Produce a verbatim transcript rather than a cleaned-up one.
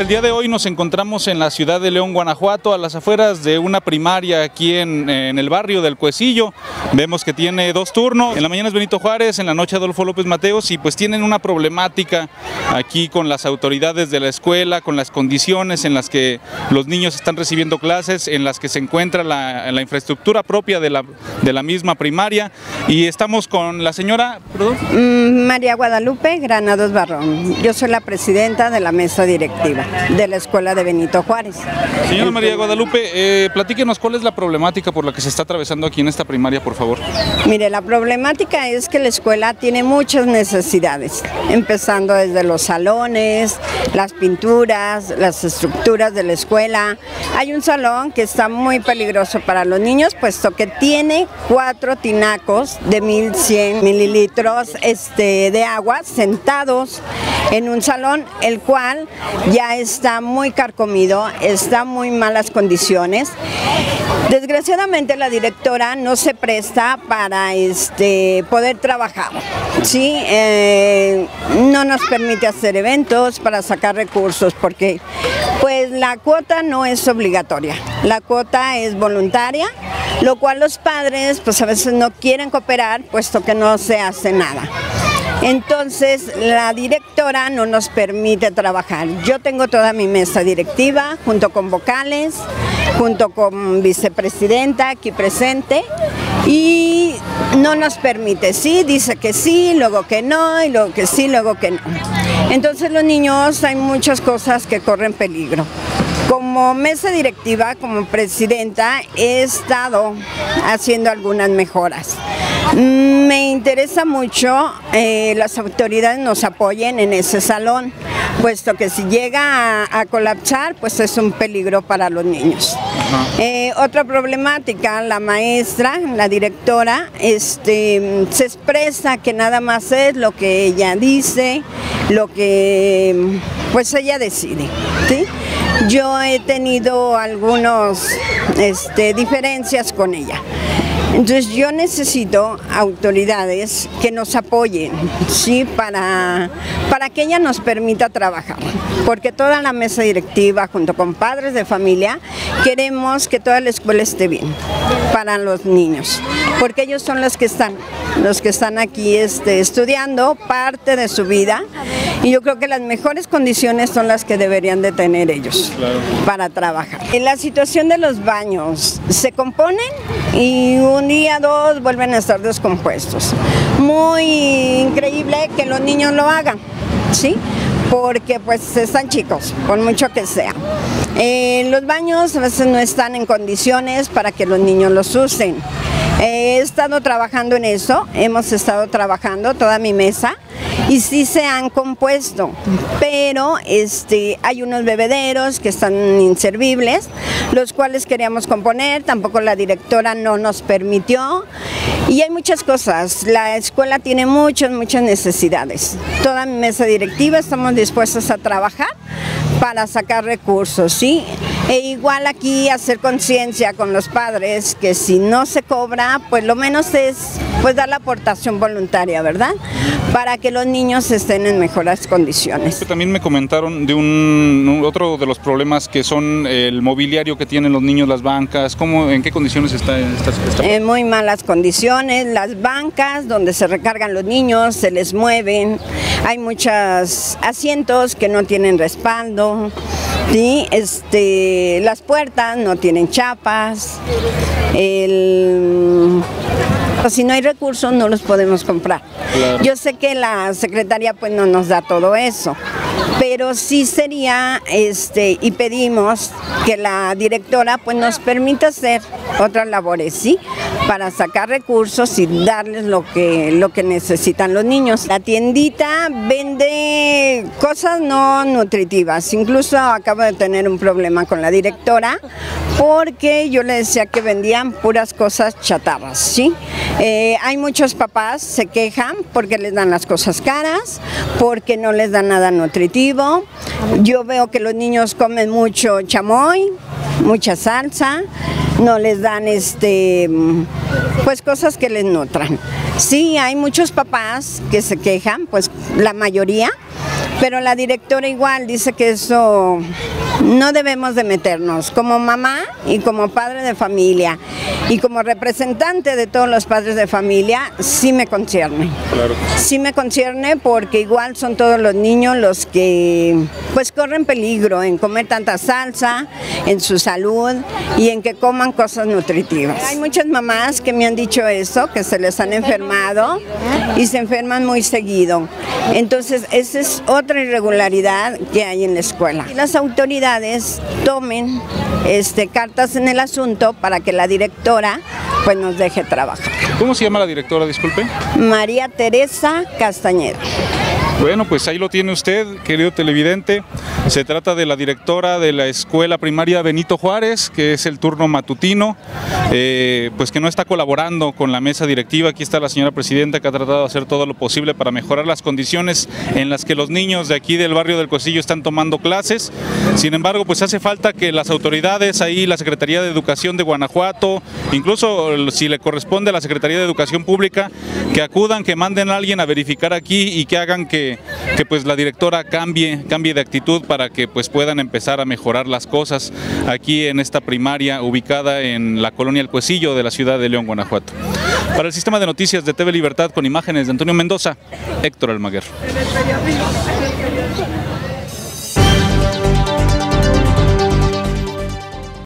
El día de hoy nos encontramos en la ciudad de León, Guanajuato, a las afueras de una primaria aquí en, en el barrio del Cuecillo. Vemos que tiene dos turnos, en la mañana es Benito Juárez, en la noche Adolfo López Mateos, y pues tienen una problemática aquí con las autoridades de la escuela, con las condiciones en las que los niños están recibiendo clases, en las que se encuentra la, la infraestructura propia de la, de la misma primaria. Y estamos con la señora, ¿perdón? Mm, María Guadalupe Granados Barrón. Yo soy la presidenta de la mesa directiva de la escuela de Benito Juárez. Señora María Guadalupe, eh, platíquenos cuál es la problemática por la que se está atravesando aquí en esta primaria, por favor. Mire, la problemática es que la escuela tiene muchas necesidades, empezando desde los salones, las pinturas, las estructuras de la escuela. Hay un salón que está muy peligroso para los niños, puesto que tiene cuatro tinacos de mil cien mililitros este, de agua sentados en un salón, el cual ya está muy carcomido, está en muy malas condiciones. Desgraciadamente la directora no se presta para este, poder trabajar, ¿sí? Eh, no nos permite hacer eventos para sacar recursos porque pues la cuota no es obligatoria, la cuota es voluntaria, lo cual los padres pues a veces no quieren cooperar puesto que no se hace nada. Entonces la directora no nos permite trabajar. Yo tengo toda mi mesa directiva junto con vocales, junto con vicepresidenta aquí presente, y no nos permite, sí, dice que sí, luego que no, y luego que sí, luego que no. Entonces los niños, hay muchas cosas que corren peligro. Como mesa directiva, como presidenta, he estado haciendo algunas mejoras. Me interesa mucho eh, las autoridades nos apoyen en ese salón, puesto que si llega a, a colapsar, pues es un peligro para los niños. Eh, otra problemática, la maestra, la directora, este, se expresa que nada más es lo que ella dice, lo que pues ella decide, ¿sí? Yo he tenido algunas este, diferencias con ella. Entonces yo necesito autoridades que nos apoyen, ¿sí? para, para que ella nos permita trabajar, porque toda la mesa directiva junto con padres de familia queremos que toda la escuela esté bien para los niños, porque ellos son los que están, los que están aquí este, estudiando parte de su vida, y yo creo que las mejores condiciones son las que deberían de tener ellos claro. para trabajar. En la situación de los baños, se componen y un día, dos, vuelven a estar descompuestos. Muy increíble que los niños lo hagan, ¿sí? Porque pues están chicos, por mucho que sea. Eh, los baños a veces no están en condiciones para que los niños los usen. He estado trabajando en eso, hemos estado trabajando toda mi mesa y sí se han compuesto, pero este, hay unos bebederos que están inservibles, los cuales queríamos componer, tampoco la directora no nos permitió, y hay muchas cosas. La escuela tiene muchas, muchas necesidades. Toda mi mesa directiva estamos dispuestos a trabajar para sacar recursos, ¿sí? E igual aquí hacer conciencia con los padres que si no se cobra, pues lo menos es pues dar la aportación voluntaria, ¿verdad? Para que los niños estén en mejores condiciones. También me comentaron de un otro de los problemas que son el mobiliario que tienen los niños, las bancas. ¿Cómo, en qué condiciones está esta, esta... En muy malas condiciones, las bancas donde se recargan los niños se les mueven, hay muchos asientos que no tienen respaldo, ¿sí? Este, las puertas no tienen chapas, el... si no hay recursos no los podemos comprar. Claro. Yo sé que la secretaría pues no nos da todo eso, pero sí sería, este, y pedimos que la directora pues nos permita hacer otras labores, ¿sí? Para sacar recursos y darles lo que, lo que necesitan los niños. La tiendita vende cosas no nutritivas, incluso acabo de tener un problema con la directora porque yo le decía que vendían puras cosas chatarras, ¿sí? Eh, hay muchos papás se quejan porque les dan las cosas caras, porque no les dan nada nutritivo. Yo veo que los niños comen mucho chamoy, mucha salsa, no les dan este, pues cosas que les nutran. Sí, hay muchos papás que se quejan, pues la mayoría, pero la directora igual dice que eso no debemos de meternos. Como mamá y como padre de familia y como representante de todos los padres de familia, sí me concierne. Claro. Sí me concierne porque igual son todos los niños los que pues corren peligro en comer tanta salsa, en su salud y en que coman cosas nutritivas. Hay muchas mamás que me han dicho eso, que se les han enfermado y se enferman muy seguido. Entonces esa es otra irregularidad que hay en la escuela. Y las autoridades tomen este, cartas en el asunto para que la directora pues nos deje trabajar. ¿Cómo se llama la directora, disculpe? María Teresa Castañeda. Bueno, pues ahí lo tiene usted, querido televidente. Se trata de la directora de la escuela primaria Benito Juárez, que es el turno matutino, eh, pues que no está colaborando con la mesa directiva. Aquí está la señora presidenta, que ha tratado de hacer todo lo posible para mejorar las condiciones en las que los niños de aquí del barrio del Cuecillo están tomando clases. Sin embargo, pues hace falta que las autoridades, ahí la Secretaría de Educación de Guanajuato, incluso si le corresponde a la Secretaría de Educación Pública, que acudan, que manden a alguien a verificar aquí y que hagan que, que pues la directora cambie, cambie de actitud para que pues puedan empezar a mejorar las cosas aquí en esta primaria ubicada en la colonia El Cuecillo de la ciudad de León, Guanajuato. Para el sistema de noticias de T V Libertad, con imágenes de Antonio Mendoza, Héctor Almaguer.